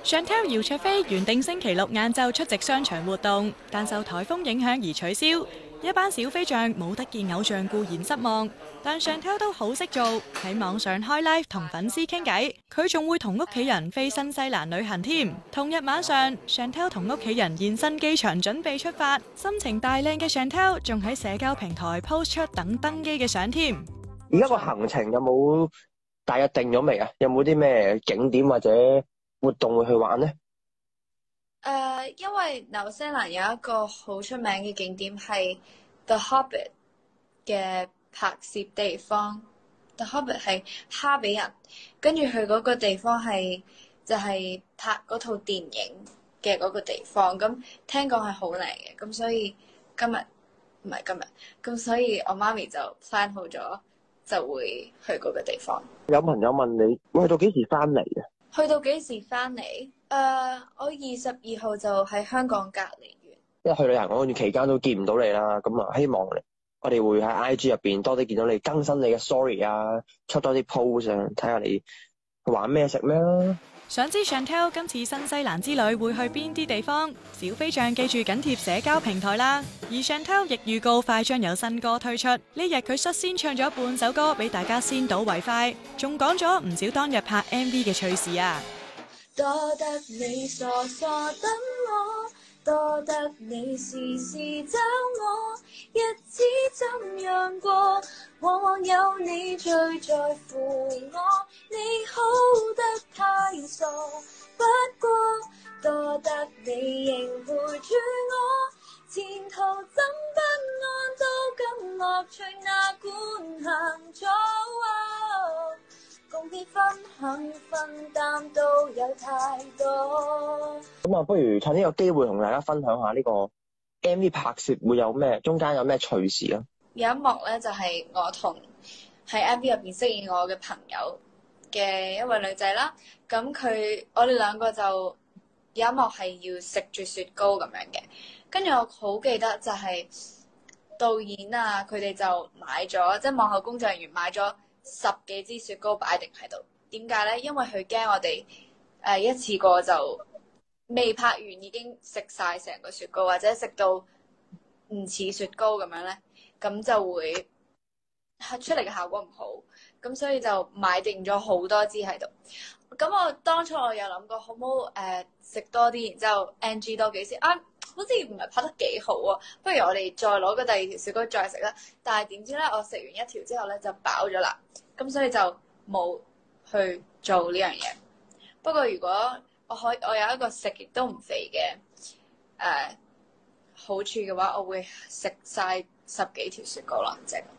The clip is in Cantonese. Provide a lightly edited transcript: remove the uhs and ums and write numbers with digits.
Chantel 姚焯菲原定星期六晏晝出席商場活動，但受颱風影響而取消。一班小飛象冇得見偶像固然失望，但 Chantel 都好識做，喺網上開 live 同粉絲傾偈。佢仲會同屋企人飛新西蘭旅行添。同日晚上 ，Chantel 同屋企人現身機場準備出發，心情大靚嘅 Chantel 仲喺社交平台 post 出等登機嘅相添。 而家個行程有冇大約定咗未啊？有冇啲咩景點或者活動會去玩呢？ 因為紐西蘭有一個好出名嘅景點係 The Hobbit 嘅拍攝地方。The Hobbit 係哈比人，跟住佢嗰個地方係就係拍嗰套電影嘅嗰個地方。咁聽講係好靚嘅，咁所以咁所以我媽咪就 plan 好咗，就會去嗰個地方。 有朋友問你，會去到幾時翻嚟啊？ 去到幾時翻嚟？我22號就喺香港隔離完。 因為去旅行嗰段期間都見唔到你啦，咁啊希望我哋會喺 IG 入邊多啲見到你更新你嘅 story 啊，出多啲 post 啊，睇下你玩咩食咩啦。 想知 Chantel 今次新西蘭之旅會去邊啲地方？小飛象記住緊貼社交平台啦。而 Chantel 亦預告快將有新歌推出，呢日佢率先唱咗半首歌俾大家先睹為快，仲講咗唔少當日拍 MV 嘅趣事啊！ 多得你傻傻等我，多得你時時找我，日子怎樣過，往往有你最在乎我，你好得太傻，不過多得你仍陪住我，前途怎不安都跟樂趣哪管行咗。共你分享分擔都有太多。 咁啊，不如趁呢個機會同大家分享下呢個 MV 拍攝會有咩，中間有咩趣事啊？ 有一幕咧，就係我同喺 MV 入邊飾演我嘅朋友嘅一位女仔啦。咁我哋兩個就有一幕係要食住雪糕咁樣嘅。跟住我好記得就係導演啊，佢哋就買咗，即係幕後工作人員買咗10幾支雪糕擺定喺度。點解咧？因為佢驚我哋一次過就未拍完已經食晒成個雪糕，或者食到唔似雪糕咁樣咧，咁就會出嚟嘅效果唔好。咁所以就買定咗好多支喺度。咁我當初我有諗過好唔好食多啲，然之後 NG 多幾次啊，好似唔係拍得幾好啊，不如我哋再攞個第二條雪糕再食啦。但係點知咧，我食完一條之後咧就飽咗啦，咁所以就冇去做呢樣嘢。不過如果我有一個食極都唔肥嘅好處嘅話，我會食晒10幾條雪糕啦，即係。